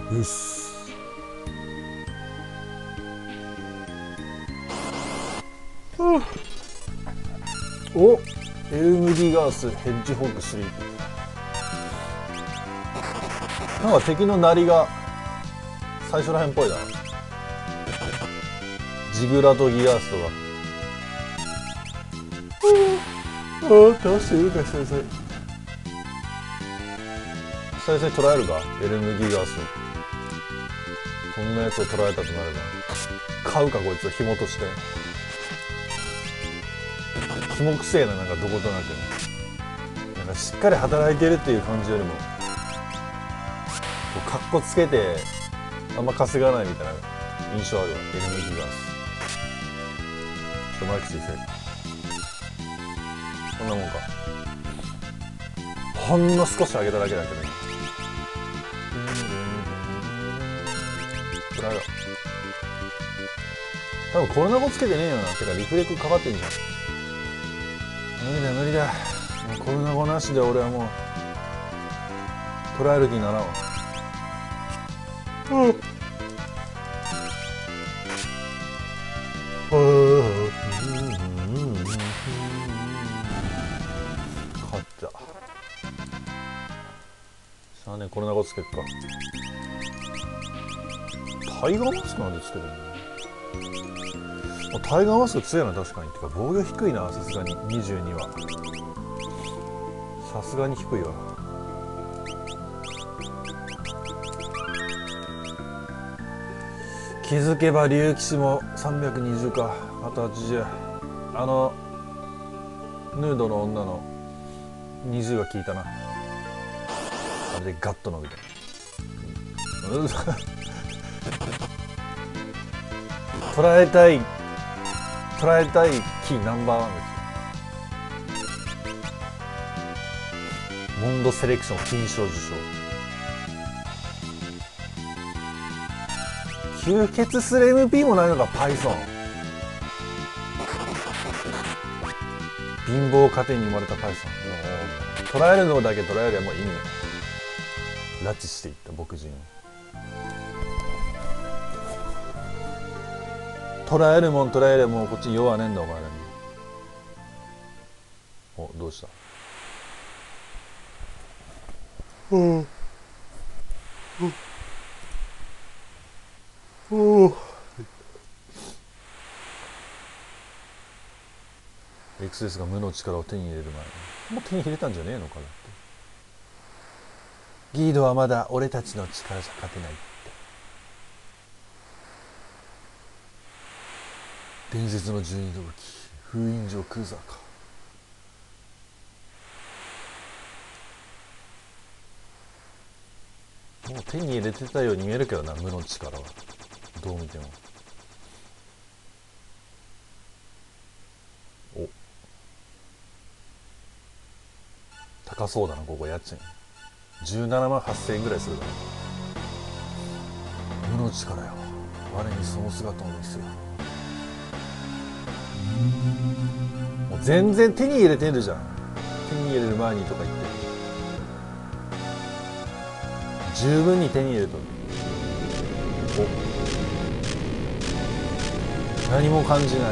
うっす。お、エルムディガースヘッジホッグ3。なんか敵の鳴りが最初らへんっぽいな。ジグラとギガースとか。ああ、倒してるか久々に。久々に捕らえるか、エルムギガース。こんなやつを捕らえたとなれば買うか、こいつを紐として。紐くせえな、なんかどことなく。なんかしっかり働いてるっていう感じよりもかっこつけてあんま稼がないみたいな印象あるわ、エルムギガース。ちょっとマイク小さい。こんなもんか。ほんの少し上げただけだけどね。これ多分コロナ後つけてねえよな。てかリフレクかかってんじゃん。無理だ無理だ。もうコロナ後なしで俺はもう捉える気にならんわ。勝った。さあね、コロナ後つけっか。タイガーマスクなんでつけてるの？タイガーマスク強いな、確かに。てか防御低いな、さすがに22は。さすがに低いわ。気づけば竜騎士も320か。あと80。あのヌードの女の20は効いたな。あれでガッと伸びた。捉えたいキーナンバーワンですよ。モンドセレクション金賞受賞。吸血する MP もないのか。 Python。 貧乏家庭に生まれた Python。 捉えるのだけ捉えりゃもういいね。拉致していった牧人を。捉えるもん捉えりゃもうこっちに用はねえんだお前らに。お、どうした。XS が無の力を手に入れる前にもう手に入れたんじゃねえのかなって。ギードはまだ俺たちの力じゃ勝てないって。伝説の12度武器封印城クーザーか。もう手に入れてたように見えるけどな、無の力は。どう見ても。お、高そうだな、ここ家賃17万8000円ぐらいするだろ。無の力よ、我にその姿を見せよ。もう全然手に入れてるじゃん。手に入れる前にとか言って十分に手に入れとる。お、何も感じない。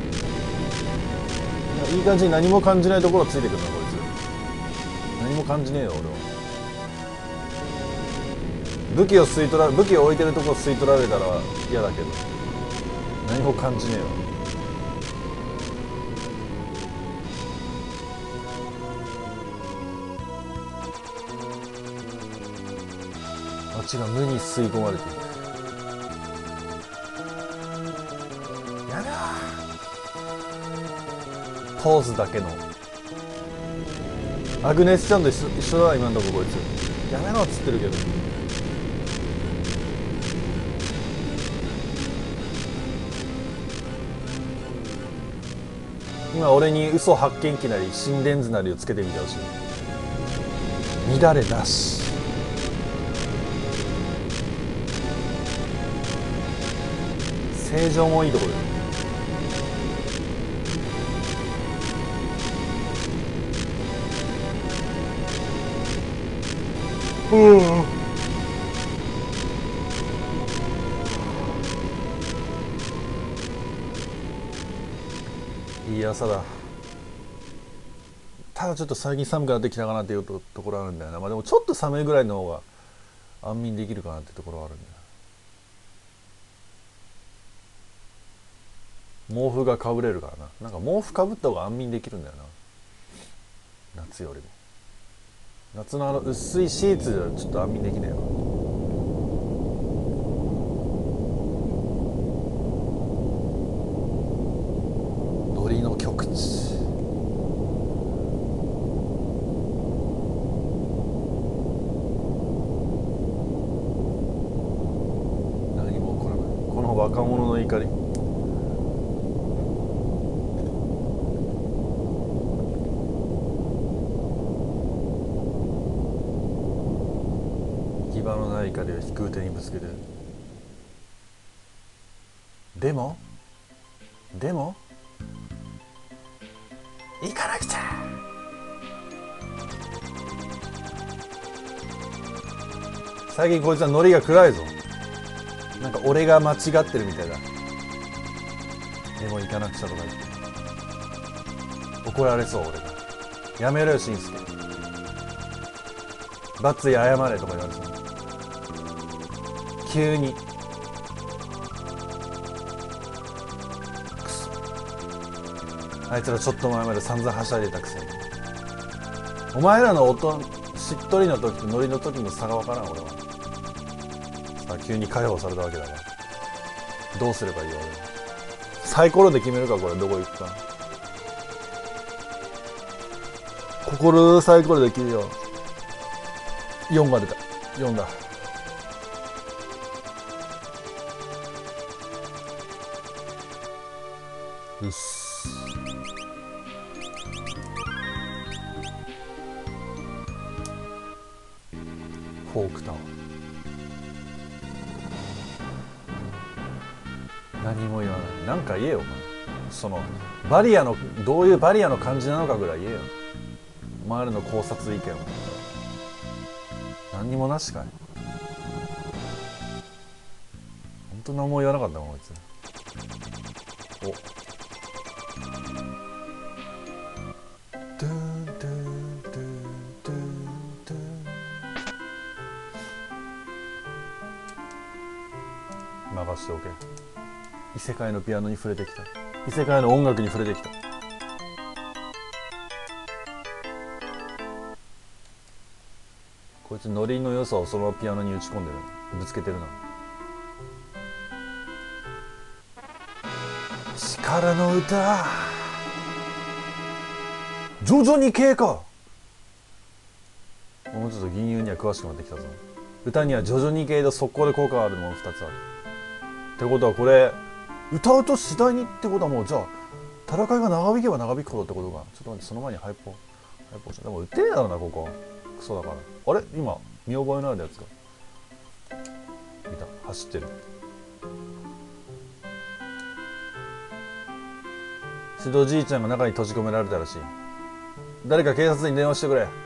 いい感じに何も感じないところついてくるなこいつ。何も感じねえよ俺は。武器を置いてるところ吸い取られたら嫌だけど何も感じねえよ。街が無に吸い込まれていく。やだー。通すだけのアグネスちゃんと一緒だ今んとここいつ。やめろっつってるけど。今俺に嘘発見機なり心電図なりをつけてみてほしい。乱れなし。正常もいいところだよ。 朝だ。ただちょっと最近寒くなってきたかなっていうところあるんだよな。まあでもちょっと寒いぐらいの方が安眠できるかなってところはあるんだよ。毛布がかぶれるからな。なんか毛布かぶった方が安眠できるんだよな、夏よりも。夏の薄いシーツではちょっと安眠できないわ。ノリの極致。何も起こらないこの若者の怒り。行き場のない怒りを飛空手にぶつける。でも行かなくちゃ。最近こいつはノリが暗いぞ。なんか俺が間違ってるみたいだ。でも行かなくちゃとか言って怒られそう。俺がやめろよしんすけ、バツイ謝れとか言われそう。急にクソ、あいつらちょっと前まで散々はしゃいでたくせに。お前らの音しっとりの時とノリの時の差が分からん俺は。さあ急に解放されたわけだからどうすればいいよ俺は。サイコロで決めるか。これどこ行くか。心サイコロで決めよう。4が出た。4だ。うっす。フォークタワー。何も言わない。なんか言えよお前。そのバリアのどういうバリアの感じなのかぐらい言えよ。お前らの考察意見を。何にもなしかい。本当何も言わなかったもんこいつ。おドゥンドゥンドゥンドゥンドゥン。任しておけ。異世界のピアノに触れてきた。異世界の音楽に触れてきた。こいつノリの良さをそのピアノに打ち込んでる。ぶつけてるな。力の歌、徐々に経過。もうちょっと銀融には詳しくなってきたぞ。歌には徐々に系と速攻で効果があるもの2つあるってことは、これ歌うと次第にってことはもうじゃあ戦いが長引けば長引くほどってことか。ちょっと待って、その前にハイポーでも打ってねえだろうなここ。クソだから。あれ今見覚えのあるやつか。見た、走ってる。指導じいちゃんが中に閉じ込められたらしい。誰か警察に電話してくれ。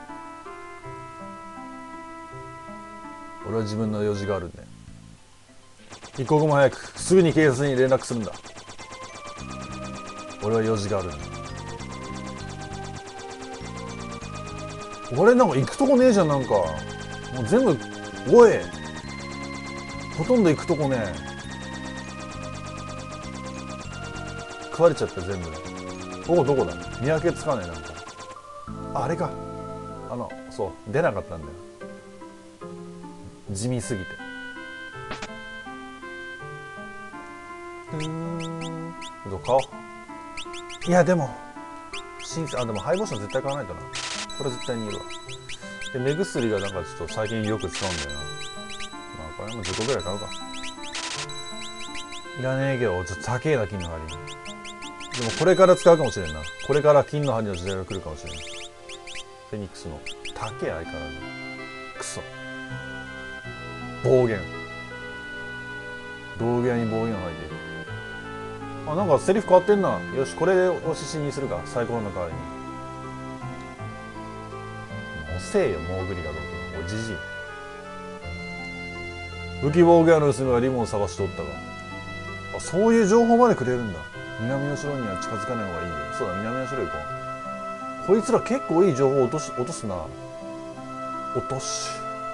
俺は自分の用事があるんで。一刻も早くすぐに警察に連絡するんだ。俺は用事があるんだ。俺なんか行くとこねえじゃん。なんかもう全部おい、ほとんど行くとこねえ。食われちゃった全部。ここどこだ、見分けつかねえ。なんかあれか、そう出なかったんだよ、地味すぎて。どうか。いやでもでもハイボーション絶対買わないとな。これ絶対にいるわ。で目薬がなんかちょっと最近よく使うんだよな。まあこれも10個ぐらい買うか。いらねえけどちょっと高えな金の針。でもこれから使うかもしれんな。これから金の針の時代が来るかもしれん。フェニックスの高え相変わらず。クソ暴言。道具屋に暴言を吐いている。あ、なんかセリフ変わってんな。よし、これを指針にするか。サイコロの代わりに。遅えよ、モーグリがどうと。おじじい。武器防具屋の娘がリボンを探しておったが。あ、そういう情報までくれるんだ。 南の城には近づかない方がいいよ。そうだ、南の城行こう。こいつら結構いい情報落とすな。落とし。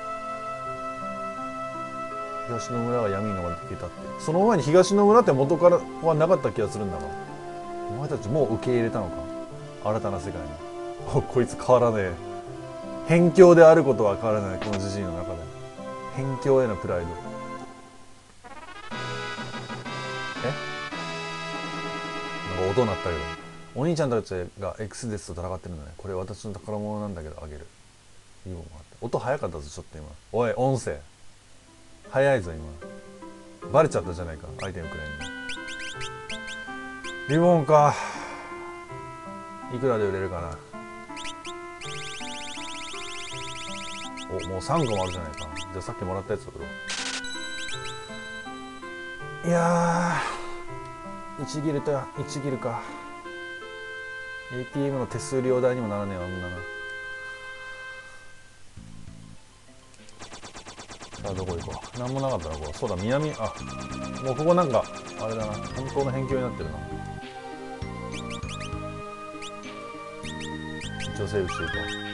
東の村が闇に飲まれて消えたって。その前に東の村って元からはなかった気がするんだが、お前たちもう受け入れたのか、新たな世界に。こいつ変わらねえ。辺境であることは変わらない。この自身の中で辺境へのプライド。なんか音鳴ったけど、お兄ちゃんたちが X デスと戦ってるんだね。これ私の宝物なんだけどあげる。いいもんがあって。音早かったぞちょっと今。おい音声早いぞ今。バレちゃったじゃないか、アイテムくらいに。リボンか。いくらで売れるかな。お、もう3個もあるじゃないか。じゃあさっきもらったやつを売ろう。いやー、1ギルと1ギルか。 ATM の手数料代にもならねえわ、あんなな。さあどこ行こう。なんもなかったなこれ。そうだ、南、あ、もうここなんかあれだな、本当の辺境になってるな。一応セーブしていこう。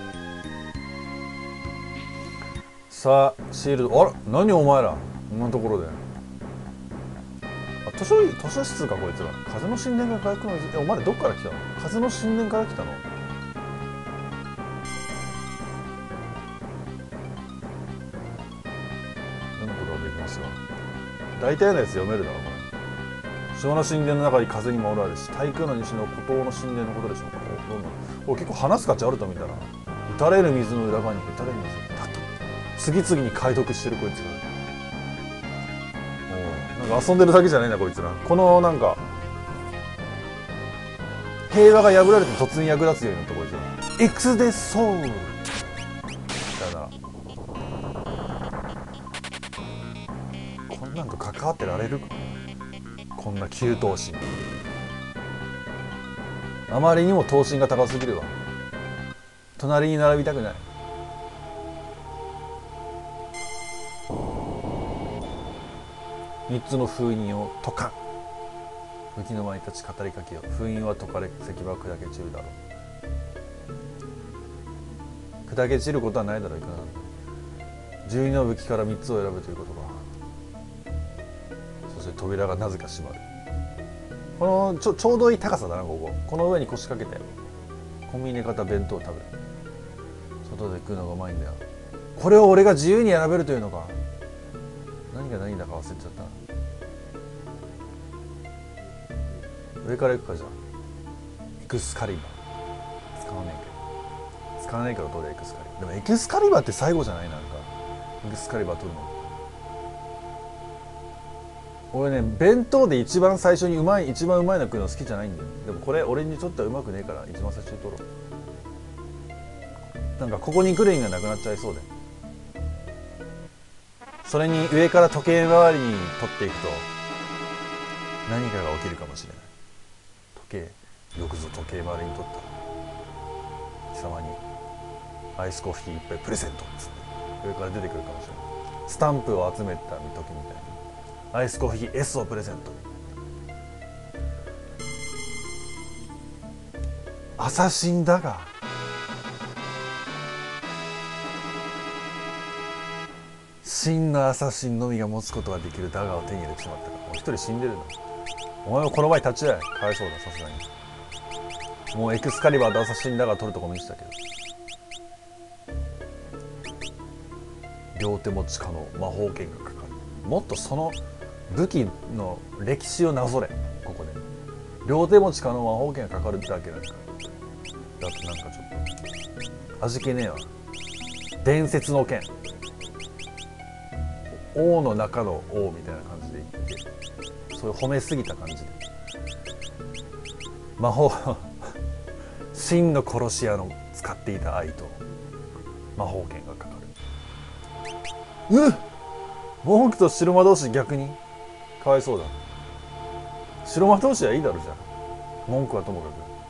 さあシールド、あら何お前らこんなところで。図書室かこいつら。風の神殿が回復のお前らどっから来たの。風の神殿から来たの。読むことができますが、大体のやつ読めるだろこれ。小の神殿の中に風に守られし、大空の西の孤島の神殿のことでしょうか。どんどんこれ結構話す価値あると見たら、打たれる水の裏側に打たれる水だと次々に解読してるこいつが。なんか遊んでるだけじゃないなこいつら。このなんか平和が破られて突然役立つようになったこいつら。X でソウルだな。こんなんと関わってられるか。こんな給湯心、あまりにも頭身が高すぎるわ。隣に並びたくない。3つの封印を解かん。武器の前に立ち語りかけよう。封印は解かれ、石は砕け散るだろう。砕け散ることはないだろう。いくらなんだ。12の武器から3つを選ぶということか。そして扉がなぜか閉まる。このちょうどいい高さだなここ。この上に腰掛けてコンビニ型弁当を食べる。外で食うのがうまいんだよ。これを俺が自由に選べるというのか。何が何だか忘れちゃったな。上から行くか。じゃあエクスカリバー使わねえけど。使わねえからどれエクスカリバー。でもエクスカリバーって最後じゃない。なんかエクスカリバー取るの。俺ね、弁当で一番最初に一番うまいの食うの好きじゃないんだよ。でもこれ俺にとってはうまくねえから一番最初に取ろう。なんかここに来る意味がなくなっちゃいそうで。それに上から時計回りに取っていくと何かが起きるかもしれない。よくぞ時計回りに取った。貴様にアイスコーヒー一杯プレゼントっつって上から出てくるかもしれない。スタンプを集めた時みたいにアイスコーヒー S をプレゼント。アサシンだが真のアサシンのみが持つことができるダガーを手に入れてしまったから。もう一人死んでるの。お前もこの場に立ち会え。かわいそうだ。さすがにもうエクスカリバーとアサシンダガー取るとこ見せたけど、両手持ち可能魔法剣がかかる。もっとその武器の歴史をなぞれ。ここで両手持ち可能魔法剣がかかるだけなんか。だってなんかちょっと味気ねえわ。伝説の剣、王の中の王みたいな感じで言って、そういう褒めすぎた感じで魔法真の殺し屋の使っていた愛と魔法剣がかかる。文句と白魔同士逆にかわいそうだ。白魔同士はいいだろ。じゃあ文句はともかく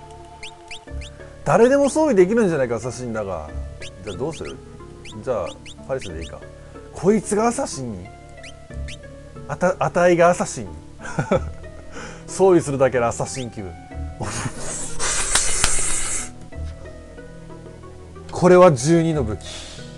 誰でも装備できるんじゃないかアサシンだが。じゃあどうする。じゃあパリスでいいか。こいつがアサシンにあたいがアサシンに装備するだけでアサシン気分。これは12の武器、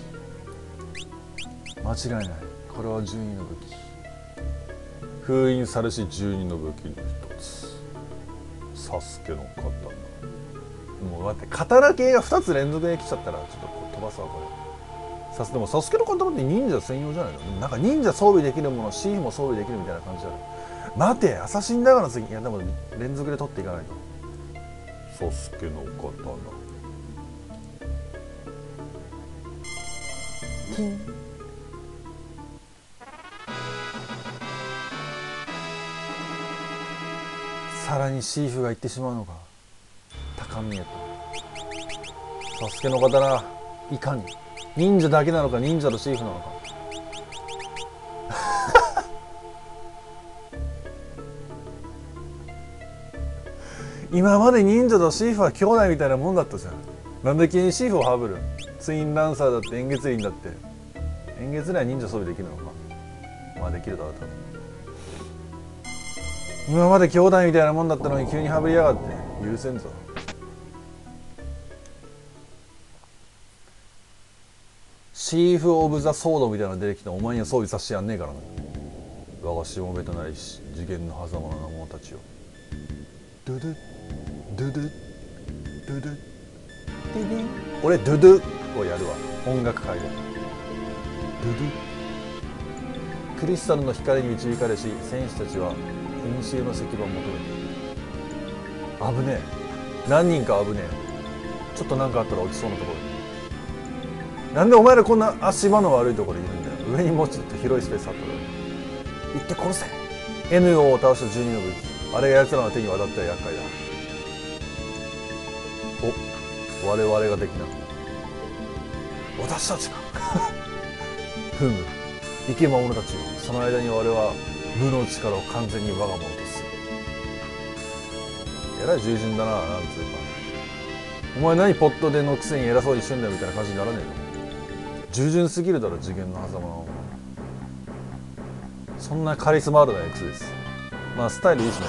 間違いない。これは12の武器、封印されし12の武器の一つ、サスケの刀。もう待って、刀系が2つ連続で来ちゃったらちょっと飛ばすわこれ。でもサスケの刀って忍者専用じゃないの。でもなんか忍者装備できるもの、シーフも装備できるみたいな感じだね。待て、アサシンだから次、いやでも連続で取っていかないと。サスケの刀、キン。さらにシーフがいってしまうのか。高見えとサスケの刀、いかに忍者だけなのか忍者とシーフなのか。今まで忍者とシーフは兄弟みたいなもんだったじゃん。なんで急にシーフをハブる。ツインランサーだって円月輪だって。円月輪は忍者装備できるのか。まあできるだろうと。今まで兄弟みたいなもんだったのに急にハブりやがって許せんぞ。シーフ・オブ・ザ・ソードみたいなの出てきたらお前には装備させてやんねえからな。我がしもべとなりし次元の狭間の者たちよ。ドゥドゥドゥドゥドゥドゥディディン。俺ドゥドゥをやるわ、音楽界で。ドゥドゥ。クリスタルの光に導かれし戦士たちは古の石板を求めている。危ねえ、何人か危ねえ。ちょっと何かあったら落ちそうなところに。なんでお前らこんな足場の悪いところにいるんだよ。上にもうちょっと広いスペースあったら行って殺せ。 NO を倒した12の武器、あれが奴らの手に渡ったら厄介だ。お、我々ができな。私たちか。ふむ、行け魔物たちよ。その間に我は無の力を完全に我が物とする。えらい従順だな、なんつうか。お前何ポットでのくせに偉そうにしてんだよみたいな感じにならねえの。従順すぎるだろ次元の狭間の。そんなカリスマあるな X です。まあスタイルいいしな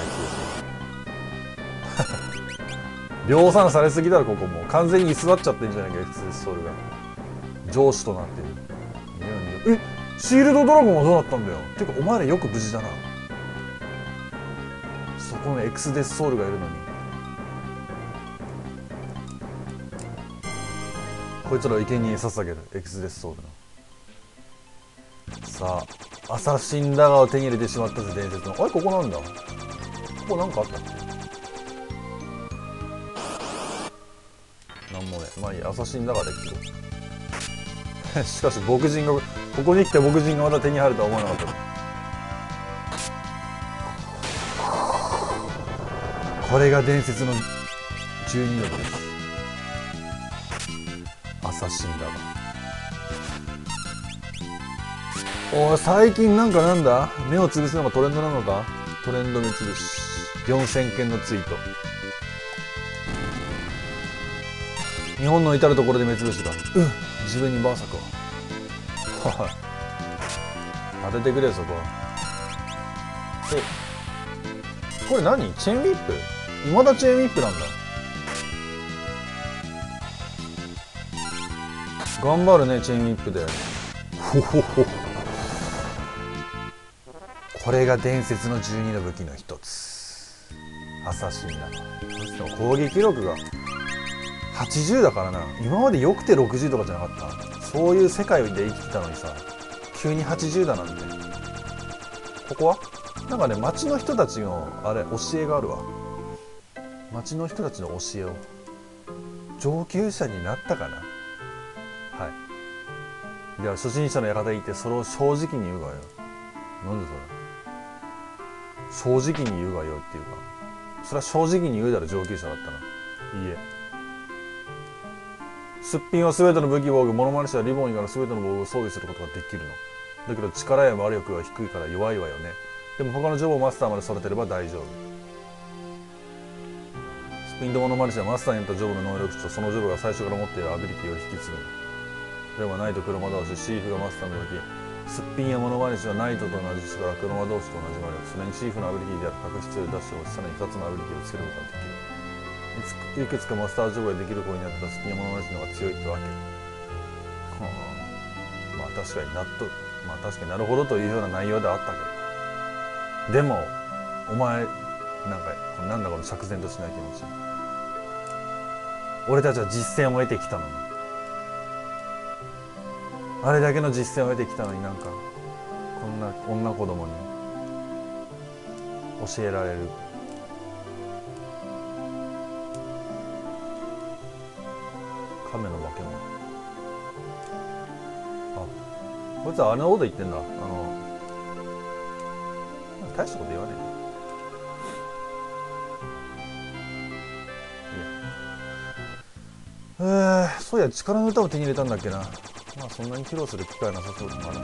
X ですよ。量産されすぎだろここ。もう完全に居座っちゃってんじゃないか X ですソウルが上司となってる。え、シールドドラゴンはどうなったんだよ。てかお前らよく無事だな。そこの X デスソウルがいるのに。こいつらを生贄に捧げる X デスソウルの。さあアサシンダガーを手に入れてしまったぜ伝説の。あれここなんだ。ここなんかあったっけ。なんもね。まあいい、アサシンダガーできる。しかし牧人がここに来て牧人がまた手に入るとは思わなかった。これが伝説の12の武器、アサシンダガー。おい最近なんだ目をつぶすのがトレンドなのか。トレンド目つぶし4000件のツイート。日本の至る所で目つぶしが。自分にバーサクを。当ててくれよそこは。これ何チェーンウィップ。未だチェーンウィップなんだ。頑張るねチェーンウィップで。ほほほ。これが伝説の12の武器の一つ、アサシンだな。攻撃力が80だからな。今までよくて60とかじゃなかった。そういう世界で生きてたのにさ、急に80だなんて。ここはなんかね、町の人たちのあれ教えがあるわ。町の人たちの教えを。上級者になったかな。はい。では初心者の館に行ってそれを正直に言うがよ。なんでそれ正直に言うがよっていうか、それは正直に言うだろ上級者だったら。いいえ、すっぴんは全ての武器防具、モノマネ師はリボン以外の全ての防具を装備することができるの。だけど力や魔力が低いから弱いわよね。でも他のジョブをマスターまで育てれば大丈夫。スピンとモノマネ師はマスターによったジョブの能力値とそのジョブが最初から持っているアビリティを引き継ぐ。ではないと黒魔導士シーフがマスターの時、 すっぴんやモノマネ師はナイトと同じ力、クロマ同士と同じ魔力、それにチーフのアビリティである隠し強いダッシュをさらに2つのアビリティをつけることができる。いくつかマスタージョブができる子になったらすっぴんやモノマネ師の方が強いってわけ。まあ確かに確かになるほどというような内容ではあったけど、でもお前なんだこの釈然としない気持ち。俺たちは実践を得てきたのに、あれだけの実践を得てきたのに、なんかこんな女子供に教えられる。亀の化け物。あ、こいつはあれのこと言ってんだ。大したこと言わねえ。そういや、力の歌を手に入れたんだっけな。まあそんなに披露する機会なさそうだから。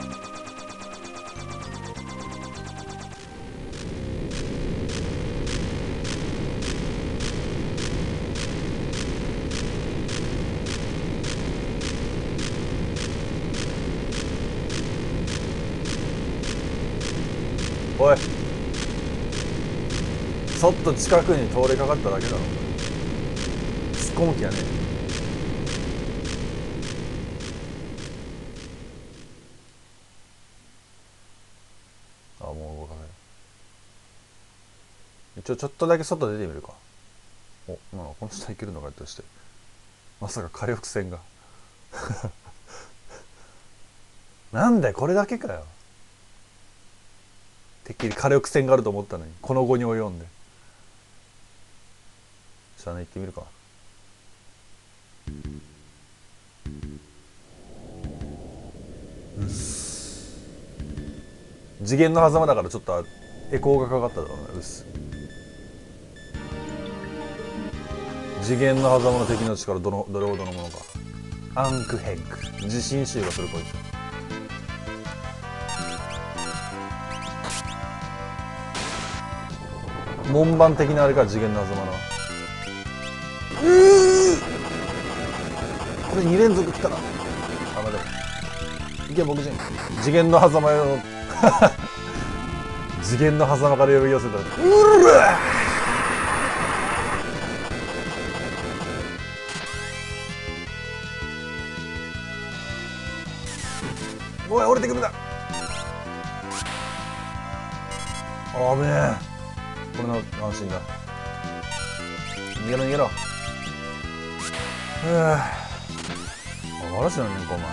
おい、ちょっと近くに通りかかっただけだろ。突っ込む気やねえ。もう動かない。一応ちょっとだけ外出てみるか。この下行けるのかとして、まさか火力戦がなんだよ、これだけかよ。てっきり火力戦があると思ったのに、この後に及んで。じゃあね、行ってみるか。次元の狭間だからちょっとエコーがかかっただろうな。次元の狭間の敵の力どれほどのものか。アンクヘッグ、地震集がするこいつ。門番的なあれか、次元の狭間の。これ2連続来たな。あ、まだいけ、僕じゃん。次元の狭間よ次元の狭間から呼び寄せたら、おい、降りてくるな。あぶねえ。これの安心だ。逃げろ逃げろ。嵐なんねんかお前。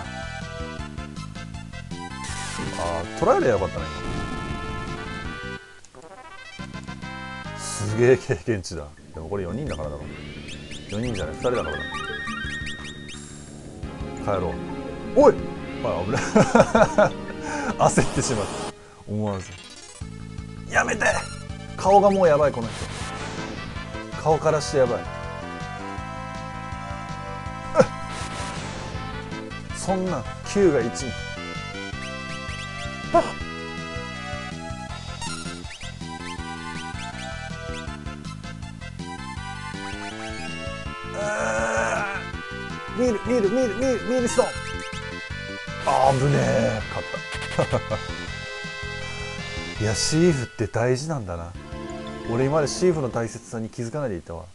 捕らえりゃよかったね。すげえ経験値だ。でもこれ4人だからだろ。4人じゃない、2人だからだ。帰ろう。おい、危ない焦ってしまった、思わず。やめて。顔がもうやばい、この人。顔からしてやばい。そんな9が1に。ミールストーン。危ねえ。勝ったいや、シーフって大事なんだな。俺今までシーフの大切さに気づかないでいたわ。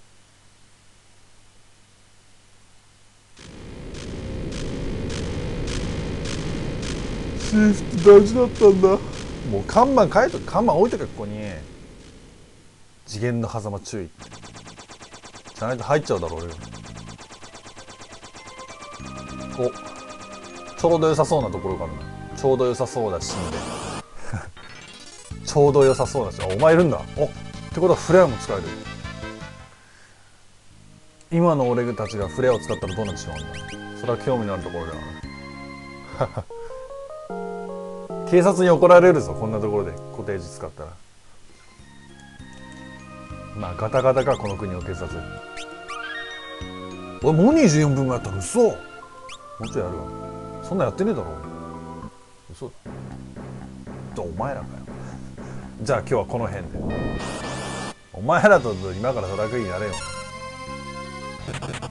シーフって大事だったんだ。もう看板置いとけ、ここに。次元の狭間注意じゃないと入っちゃうだろ俺が。ちょうど良さそうなところがあるな。ちょうど良さそうだしんでちょうど良さそうだし。お前いるんだ。ってことはフレアも使える。今の俺たちがフレアを使ったらどうなってしまうんだ。それは興味のあるところだな警察に怒られるぞ、こんなところで固定時使ったら。まあガタガタか、この国の警察。もう24分もやったの。嘘。もうちょいやるわ。そんなやってねえだろ。嘘だ。お前らかよ。じゃあ今日はこの辺で。お前らと今からトラックになれよ。